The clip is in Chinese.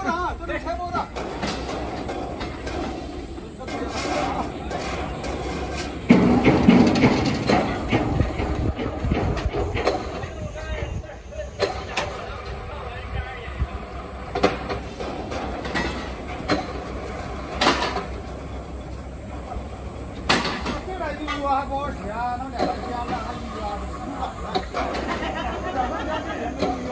的啊，这是拆包的。这边油还不好吃啊，能来点盐，还油啊，不吃了。